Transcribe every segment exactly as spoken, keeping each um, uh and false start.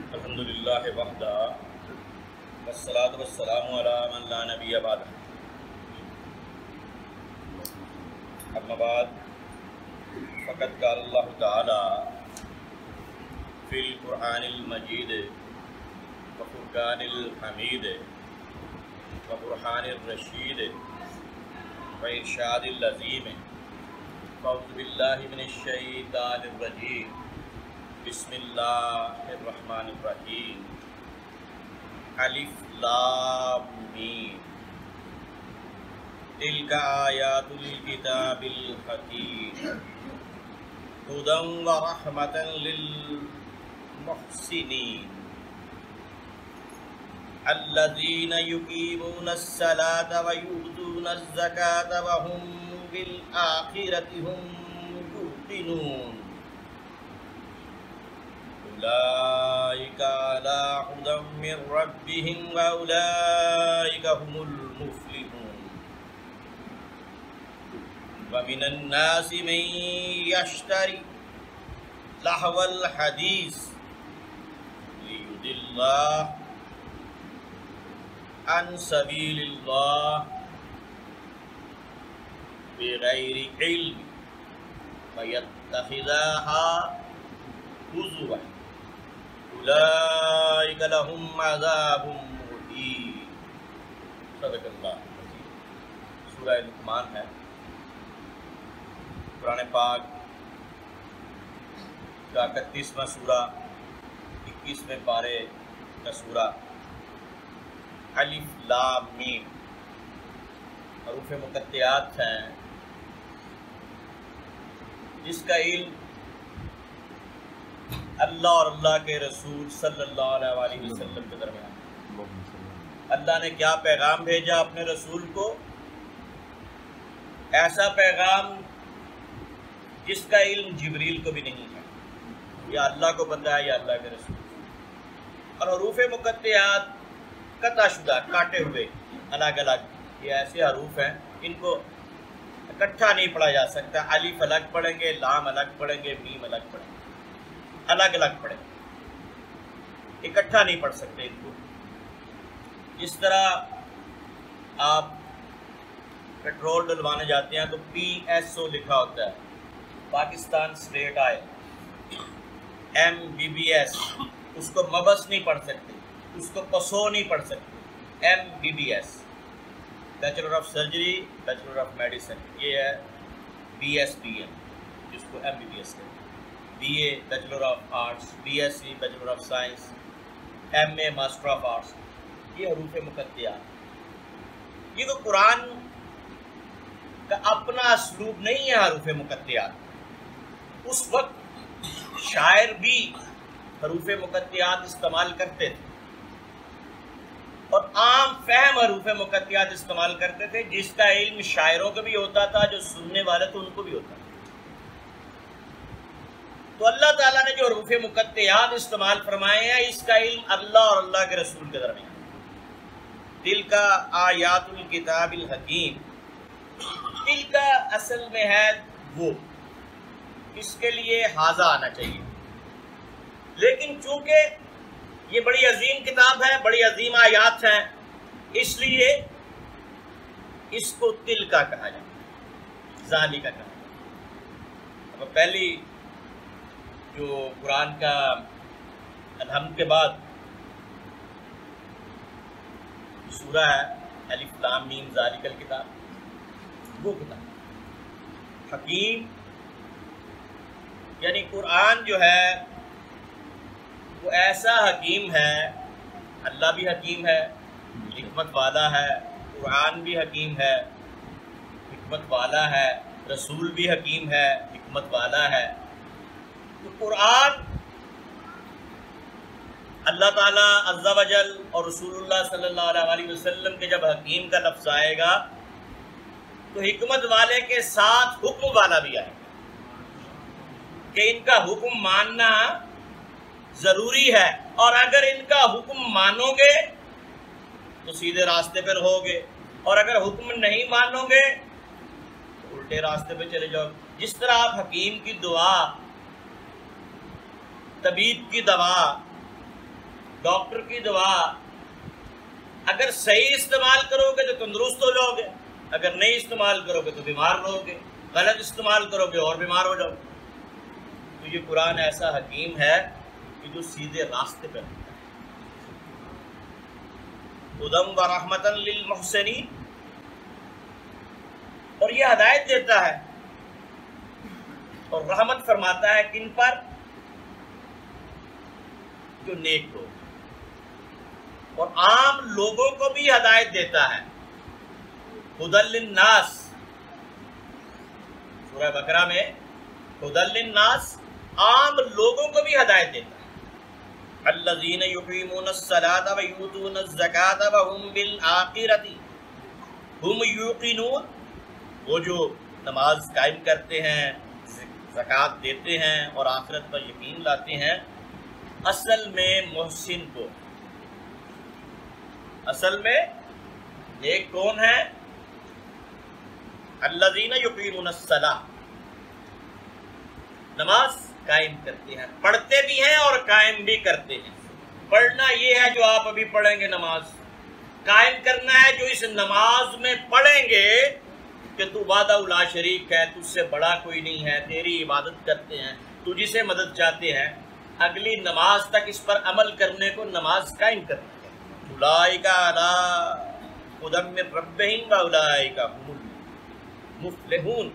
الحمد للہ وحدہ والصلاة والسلام علی من لا نبی بعدہ، اما بعد فقد قال اللہ تعالی فی القرآن المجید وفرقان الحمید وبرہان الرشید وارشاد العظیم، اعوذ باللہ من الشیطان الرجیم، بسم اللہ الرحمن الرحیم، الف لام میم، تلک آیات الکتاب الحکیم، ہدی ورحمۃ للمحسنین، الذین یقیمون الصلاۃ ویؤتون الزکاۃ وهم بالآخرۃ هم یوقنون، اولئک علی ھدی من ربہم واولئک ھم المفلحون، ومن الناس من یشتری لہو الحدیث لیضل عن سبیل اللہ بغیر علم فیتخذها ہزوا، اولئک لہم عذاب مہین۔ صدق اللہ العظیم۔ سورہ لقمان ہے، قرآن پاک کا اکتیسواں سورہ، اکیسویں پارے کا سورہ۔ الف لام میم حروف مقطعات ہیں، جس کا علم اللہ اور اللہ کے رسول صلی اللہ علیہ وسلم کے درمیان۔ اللہ نے کیا پیغام بھیجا اپنے رسول کو؟ ایسا پیغام جس کا علم جبریل کو بھی نہیں ہے، یا اللہ کو بتایا یا اللہ کے رسول۔ اور حروف مقطعات قطع شدہ، کاٹے ہوئے، الگ الگ، یہ ایسے حروف ہیں ان کو اکٹھا نہیں پڑھا جا سکتا۔ الف الگ پڑھیں گے، لام الگ پڑھیں گے، میم الگ پڑھیں گے، الگ الگ پڑھیں گے، اکٹھا نہیں پڑھ سکتے ان کو۔ جس طرح آپ پیٹرول ڈلوانے جاتے ہیں تو پی ایس او لکھا ہوتا ہے، Pakistan state oil, M B B S, اس کو مبس نہیں پڑھ سکتے، اس کو پسو نہیں پڑھ سکتے، M B B S, bachelor of surgery, bachelor of medicine, یہ ہے بی ایس بی ایم، جس کو ایم بی بی ایس کہتے ہیں۔ B A bachelor of arts, B S C bachelor of science, M A master of arts, یہ حروف مقطعات۔ یہ تو قرآن کا اپنا اسلوب نہیں ہے حروف مقطعات۔ اس وقت شاعر بھی حروف مقطعات استعمال کرتے تھے، اور عام فہم حروف مقطعات استعمال کرتے تھے، جس کا علم شاعروں کو بھی ہوتا تھا، جو سننے والے تھے ان کو بھی ہوتا تھا۔ تو اللہ تعالیٰ نے جو حروف مقطعات استعمال فرمائے ہیں، اس کا علم اللہ اور اللہ کے رسول کے درمیان۔ دل کا آیات الکتاب الحکیم، دل کا اصل میں ہے وہ، اس کے لیے حاضہ آنا چاہیے، لیکن چونکہ یہ بڑی عظیم کتاب ہے، بڑی عظیم آیات ہیں، اس لیے اس کو دل کا کہا جاتا ہے، ذالی کا کہا جاتا ہے۔ اب پہلی جو قرآن کا الحمد کے بعد سورہ ہے، الف لام میم ذالک الکتاب، وہ کتاب حکیم، یعنی قرآن جو ہے وہ ایسا حکیم ہے، اللہ بھی حکیم ہے، حکمت والا ہے، قرآن بھی حکیم ہے، حکمت والا ہے، رسول بھی حکیم ہے، حکمت والا ہے۔ تو قرآن اللہ تعالیٰ عز و جل اور رسول اللہ صلی اللہ علیہ وسلم کے جب حکیم کا لفظ آئے گا تو حکمت والے کے ساتھ حکم والا بھی آئے گا، کہ ان کا حکم ماننا ضروری ہے، اور اگر ان کا حکم مانو گے تو سیدھے راستے پر ہوگے، اور اگر حکم نہیں مانو گے تو الٹے راستے پہ چلے جاؤ۔ جس طرح آپ حکیم کی دعا، طبیب کی دوا डॉक्टर की दवा अगर सही इस्तेमाल करोगे तो तंदुरुस्त हो जाओगे, अगर नहीं इस्तेमाल करोगे तो बीमार रहोगे, गलत इस्तेमाल करोगे और बीमार हो जाओगे। तो ये कुरान ऐसा हकीम है कि जो सीधे रास्ते पर रहता है। हुदम व रहमतन लिल मुहसिनीन, और ये हदायत देता है और रहमत फरमाता है किन पर? जो नेक लोग, और आम लोगों को भी हदायत देता है। हुदल लिन्नास, सूरह बकरा में हुदल लिन्नास, आम लोगों को भी हदायत देता है। अल्लज़ीना युक़ीमूनस सलाता व यूतूनज़ ज़काता व हुम बिल आखिरति हुम यूक़िनून, वो जो नमाज कायम करते हैं, ज़कात देते हैं और आखिरत पर यकीन लाते हैं। असल में मोहसिन को, असल में नेक कौन है? अल्लज़ीना युक़ीमूनस सलाह, नमाज कायम करते हैं, पढ़ते भी हैं और कायम भी करते हैं। पढ़ना ये है जो आप अभी पढ़ेंगे नमाज, कायम करना है जो इस नमाज में पढ़ेंगे कि तू वादा उला शरीक है, तुझसे बड़ा कोई नहीं है, तेरी इबादत करते हैं, तुझसे मदद चाहते हैं, अगली नमाज तक इस पर अमल करने को नमाज कायम करना है। उलाइका अला हुदम मिन रब्बिहिम व उलाइका हुमुल मुफ्लिहून।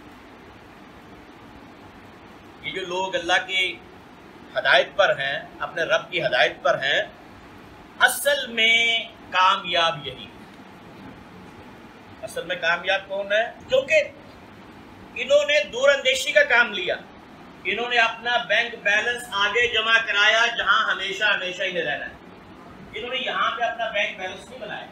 ये जो लोग अल्लाह की हदायत पर हैं, अपने रब की हदायत पर हैं, असल में कामयाब यही, असल में कामयाब कौन है? क्योंकि इन्होंने दूरअंदेशी का काम लिया, इन्होंने अपना बैंक बैलेंस आगे जमा कराया जहां हमेशा हमेशा ही रहना है, इन्होंने यहां पे अपना बैंक बैलेंस नहीं बनाया।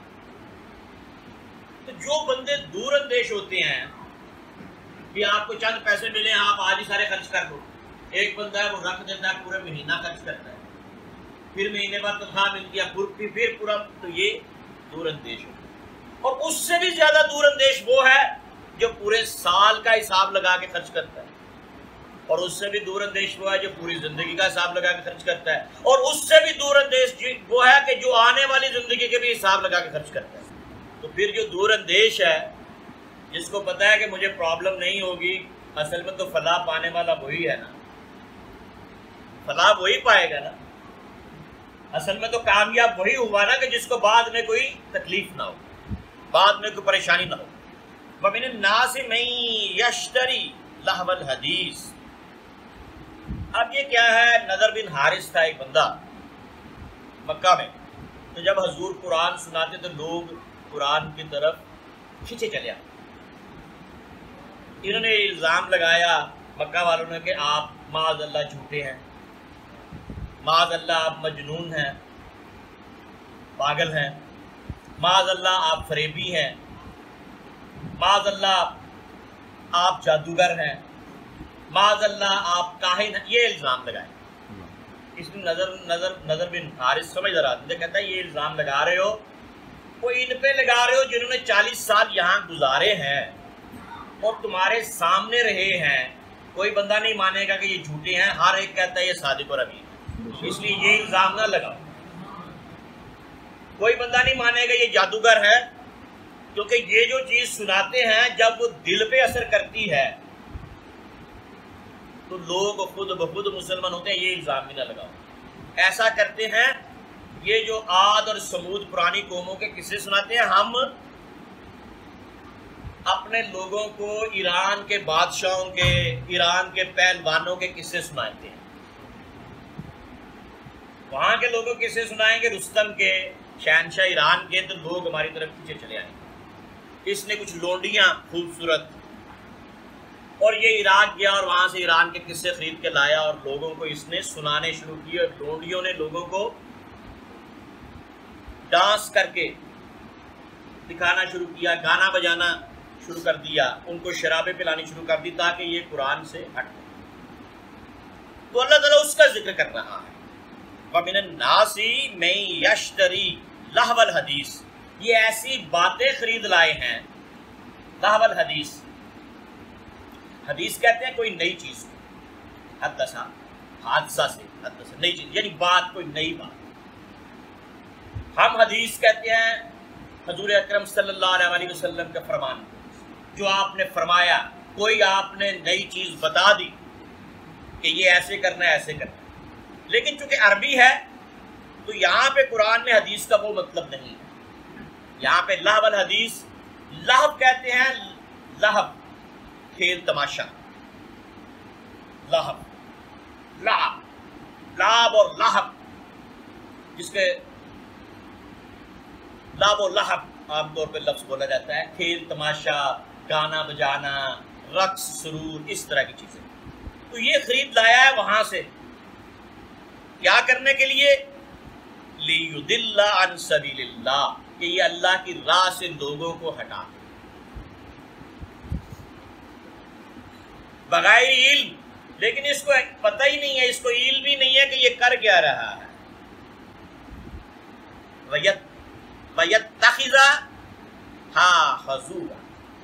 तो जो बंदे दूरअंदेश होते हैं कि आपको चंद पैसे मिले, आप आज ही सारे खर्च कर दो, एक बंदा है वो रख देता है, पूरा महीना खर्च करता है, फिर महीने बाद तनख्वाह मिलती है, फिर पूरा, तो ये दूरअंदेश होता है। और उससे भी ज्यादा दूरअंदेश वो है जो पूरे साल का हिसाब लगा के खर्च करता है, और उससे भी दूरअंदेश वो है जो पूरी जिंदगी का हिसाब लगा के खर्च करता है, और उससे भी दूरअंदेश वो है कि जो आने वाली जिंदगी के भी हिसाब लगा के खर्च करता है। तो फिर जो दूरअंदेश है, जिसको पता है कि मुझे प्रॉब्लम नहीं होगी, असल में तो फलाह पाने वाला वही है ना, फलाह वही पाएगा ना, असल में तो कामयाब वही हुआ ना कि जिसको बाद में कोई तकलीफ ना हो, बाद में कोई परेशानी ना हो। वमिन नास मन यश्तरी लहवल हदीस। अब ये क्या है? नदर बिन हारिस था एक बंदा मक्का में, तो जब हजूर कुरान सुनाते तो लोग कुरान की तरफ खींचे चले आते। इन्होंने इल्ज़ाम लगाया मक्का वालों ने कि आप माज़ अल्लाह झूठे हैं, माज़ अल्लाह आप मजनून हैं, पागल हैं, माज़ अल्लाह आप फरेबी हैं, माज़ अल्लाह आप जादूगर हैं, माज़ अल्लाह आप काहिन हैं। ये इल्ज़ाम लगाए। इसमें नज़र नज़र नज़र बिन हारिस समझ रहा था, कहता है ये इल्ज़ाम लगा रहे हो, वो इन पे लगा रहे हो जिन्होंने चालीस साल यहाँ गुजारे हैं और तुम्हारे सामने रहे हैं। कोई बंदा नहीं मानेगा कि ये झूठे हैं, हर एक कहता है ये सादिक और अमीन, इसलिए ये इल्ज़ाम ना लगाओ। कोई बंदा नहीं मानेगा ये जादूगर है, क्योंकि ये जो चीज़ सुनाते हैं जब वो दिल पे असर करती है तो लोग खुद ब खुद मुसलमान होते हैं। ये इल्ज़ाम भी ना लगाओ। ऐसा करते हैं, ये जो आद और समूद पुरानी कौमों के किस्से सुनाते हैं, हम अपने लोगों को ईरान के बादशाहों के, ईरान के पहलवानों के किस्से सुनाते हैं। वहां के लोगों के किस्से सुनाएंगे, रुस्तम के, शहनशाह ईरान के, तो लोग हमारी तरफ पीछे चले आएंगे। इसने कुछ लोंडियां खूबसूरत, और ये इराक गया और वहां से ईरान के किस्से खरीद के लाया और लोगों को इसने सुनाने शुरू किए। और लोंडियों ने लोगों को डांस करके दिखाना शुरू किया, गाना बजाना शुरू कर दिया, उनको शराबें पिलानी शुरू कर दी ताकि ये कुरान से हट। तो अल्लाह ताला उसका जिक्र कर रहा है, वमिनन नासी मन यश्तरी लहवल हदीस। ये ऐसी बातें खरीद लाए हैं, लहवल हदीस, हदीस कहते हैं कोई नई चीज को, हदसा हादसा से, हदसा नई चीज यानी बात, कोई नई बात। ہم حدیث کہتے ہیں حضور اکرم صلی اللہ علیہ وسلم کا فرمان، جو آپ نے فرمایا، کوئی آپ نے نئی چیز بتا دی کہ یہ ایسے کرنا ہے ایسے کرنا ہے، لیکن چونکہ عربی ہے تو یہاں پہ قرآن میں حدیث کا وہ مطلب نہیں ہے۔ یہاں پہ لہو الحدیث، لہو کہتے ہیں لہو کھیل تماشا، لہو لعب لعب اور لہب، جس کے لعب و لہب عام طور پہ لفظ بولا جاتا ہے، کھیل تماشا، گانا بجانا، رقص سرور، اس طرح کی چیزیں۔ تو یہ خرید لایا ہے وہاں سے، کیا کرنے کے لیے؟ لِيُضِلَّ عَن سَبِيلِ اللَّهِ، کہ یہ اللہ کی راہ سے لوگوں کو ہٹا دے بغیر علم۔ لیکن اس کو پتہ ہی نہیں ہے، اس کو علم ہی نہیں ہے کہ یہ کر کیا رہا ہے۔ وَيَتَّخِذَهَا هُزُوًا،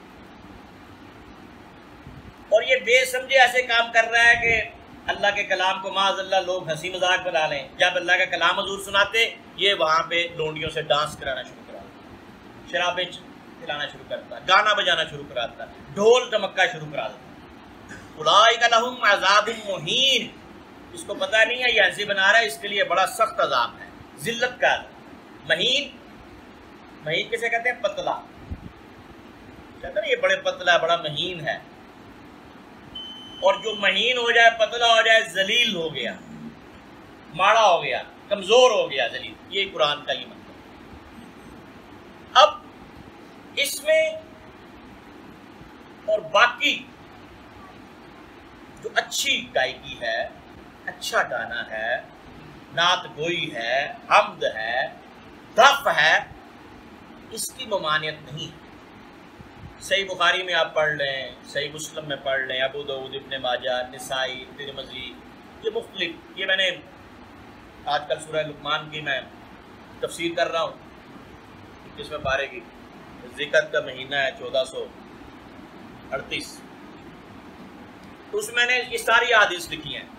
اور یہ بے سمجھے ایسے کام کر رہا ہے کہ اللہ کے کلام کو معاذ اللہ لوگ ہنسی مذاق بنا لیں۔ جب اللہ کا کلام حضور سناتے، یہ وہاں پہ لونڈیوں سے ڈانس کرانا شروع کرا دیتا، شرابیں پلانا شروع کرتا، گانا بجانا شروع کراتا، ڈھول ڈمکا شروع کرا دیتا۔ اولئک لہم عذاب مہین، اس کو پتہ نہیں ہے یہ ہنسی بنا رہا ہے، اس کے لیے بڑا سخت عذاب ہے، ذلت کا عذاب۔ مہین، مہین کسے کہتے ہیں؟ پتلا، کہتے ہیں یہ بڑے پتلا ہے، بڑا مہین ہے۔ اور جو مہین ہو جائے، پتلا ہو جائے، ذلیل ہو گیا، ماڑا ہو گیا، کمزور ہو گیا، ذلیل، یہ قرآن کا یہ مطلب۔ اب اس میں اور باقی جو اچھی گائیکی ہے، اچھا گانا ہے، نعت گوئی ہے، حمد ہے، دف ہے، اس کی ممانعت نہیں۔ صحیح بخاری میں آپ پڑھ لیں، صحیح مسلم میں پڑھ لیں، ابو داؤد، ابن ماجہ، نسائی، ترمذی، یہ مختلف، یہ میں نے آج کل سورہ لقمان کی میں تفسیر کر رہا ہوں، اکیسویں پارے کی، ذکر کا مہینہ ہے چودہ سو اڑتیس، تو اس میں نے یہ ساری احادیث لکھی ہیں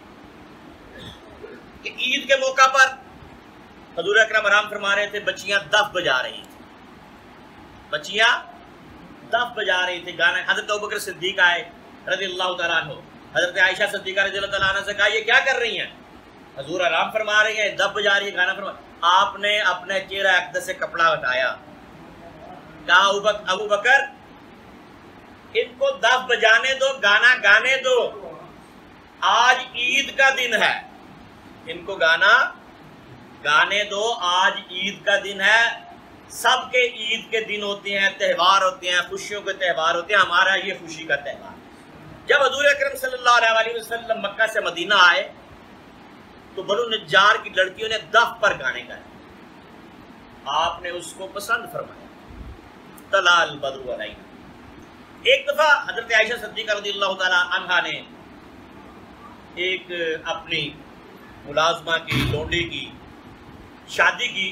کہ عید کے موقع پر حضور اکرم آرام فرما رہے تھے، بچیاں دف بجا رہی تھیں، بچیاں دف بجا رہی تھی، گانا۔ حضرت ابوبکر صدیق آئے رضی اللہ تعالیٰ عنہ، حضرت عائشہ صدیقہ رضی اللہ تعالیٰ عنہ سے کہا یہ کیا کر رہی ہیں؟ حضور آرام فرما رہی ہیں، دف بجا رہی ہے، گانا فرما۔ آپ نے اپنے چہرہ اقدس سے کپڑا ہٹایا، کہا ابو بکر ان کو دف بجانے دو، گانا گانے دو، آج عید کا دن ہے، ان کو گانا گانے دو، آج عید کا دن ہے۔ سب کے عید کے دن ہوتے ہیں، تہوار ہوتے ہیں، خوشیوں کے تہوار ہوتے ہیں، ہمارا یہ خوشی کا تہوار۔ جب حضور اکرم صلی اللہ علیہ وسلم مکہ سے مدینہ آئے تو بنو نجار کی لڑکیوں نے دف پر گانے گائے، آپ نے اس کو پسند فرمایا۔ طلع البدر علینا، ایک دفعہ حضرت عائشہ صدیقہ رضی اللہ تعالی عنہا نے ایک اپنی ملازمہ کی لونڈی کی شادی کی،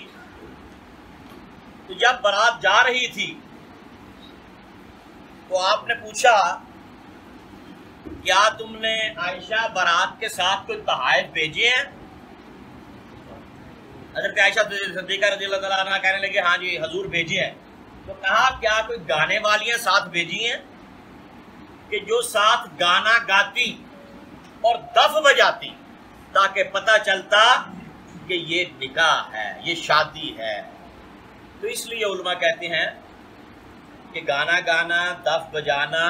تو جب بارات جا رہی تھی تو آپ نے پوچھا کیا تم نے عائشہ بارات کے ساتھ کوئی تحائف بھیجے ہیں؟ حضرت عائشہ صدیقہ رضی اللہ تعالیٰ عنہ کہنے لگے ہاں جی حضور بھیجے ہیں۔ تو کہا کیا کوئی گانے والیاں ساتھ بھیجی ہیں کہ جو ساتھ گانا گاتی اور دف بجاتی تاکہ پتہ چلتا کہ یہ نکاح ہے، یہ شادی ہے۔ تو اس لیے علماء کہتے ہیں کہ گانا گانا، دف بجانا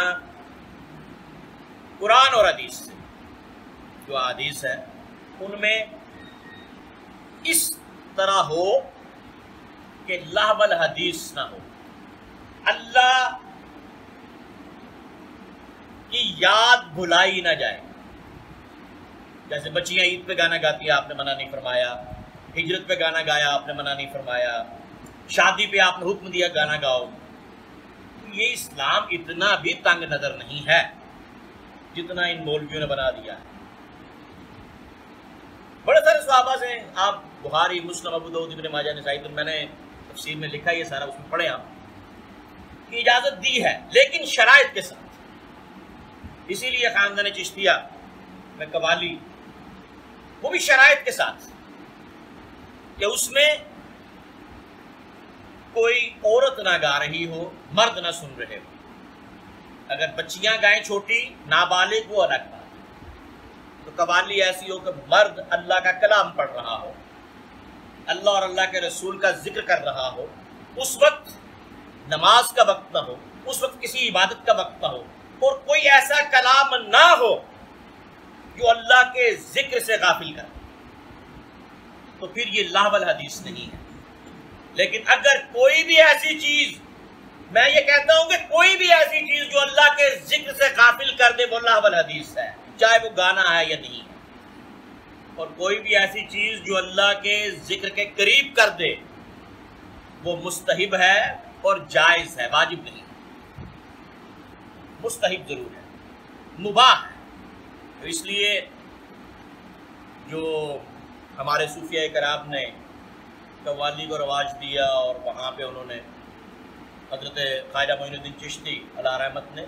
قرآن اور حدیث سے، جو حدیث ہے ان میں اس طرح ہو کہ لہو الحدیث نہ ہو، اللہ کی یاد بھلائی نہ جائے۔ جیسے بچیاں عید پہ گانا گاتی ہیں، آپ نے منع نہیں فرمایا، ہجرت پہ گانا گایا، آپ نے منع نہیں فرمایا، شادی پہ آپ نے حکم دیا گانا گاؤ۔ یہ اسلام اتنا بھی تنگ نظر نہیں ہے جتنا ان مولویوں نے بنا دیا ہے۔ بڑے سارے صحابہ سے آپ بخاری، مسلم، ابو داؤد، ابن ماجہ، نسائی، تو میں نے تفسیر میں لکھا یہ سارا، اس میں پڑھے آپ کی اجازت دی ہے لیکن شرائط کے ساتھ۔ اسی لیے خاندان چشتیہ میں قوالی، وہ بھی شرائط کے ساتھ کہ اس میں کوئی عورت نہ گا رہی ہو، مرد نہ سن رہے ہو. اگر بچیاں گائیں چھوٹی، نابالغ وہ الگ بات. تو قوالی ایسی ہو کہ مرد اللہ کا کلام پڑھ رہا ہو، اللہ اور اللہ کے رسول کا ذکر کر رہا ہو، اس وقت نماز کا وقت نہ ہو، اس وقت کسی عبادت کا وقت نہ ہو، اور کوئی ایسا کلام نہ ہو جو اللہ کے ذکر سے غافل کرے، تو پھر یہ لہو الحدیث نہیں ہے. لیکن اگر کوئی بھی ایسی چیز، میں یہ کہتا ہوں کہ کوئی بھی ایسی چیز جو اللہ کے ذکر سے غافل کر دے وہ لہو الحدیث ہے، چاہے وہ گانا ہے یا نہیں ہے. اور کوئی بھی ایسی چیز جو اللہ کے ذکر کے قریب کر دے وہ مستحب ہے اور جائز ہے، واجب نہیں. مستحب ضرور ہے، مباح ہے. تو اس لیے جو ہمارے صوفیہ کرام نے قوالی کو رواج دیا، اور وہاں پہ انہوں نے حضرت خواجہ معین الدین چشتی علیہ رحمت نے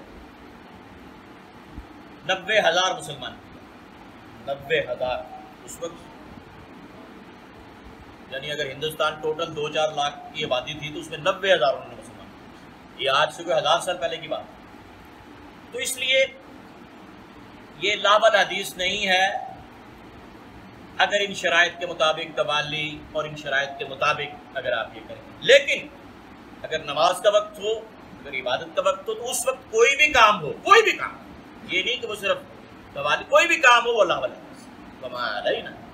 نبے ہزار مسلمان کیا. نبے ہزار اس وقت، یعنی اگر ہندوستان ٹوٹل دو چار لاکھ کی آبادی تھی تو اس میں نبے ہزار انہوں نے مسلمان کیا. یہ آج سے کوئی ہزار سال پہلے کی بات ہے. تو اس لیے یہ لہو الحدیث نہیں ہے اگر ان شرائط کے مطابق قوالی اور ان شرائط کے مطابق اگر آپ یہ کریں. لیکن اگر نماز کا وقت ہو، اگر عبادت کا وقت ہو، تو اس وقت کوئی بھی کام ہو، کوئی بھی کام، یہ نہیں کہ وہ صرف قوالی، کوئی بھی کام ہو وہ لہو الحدیث. وما علینا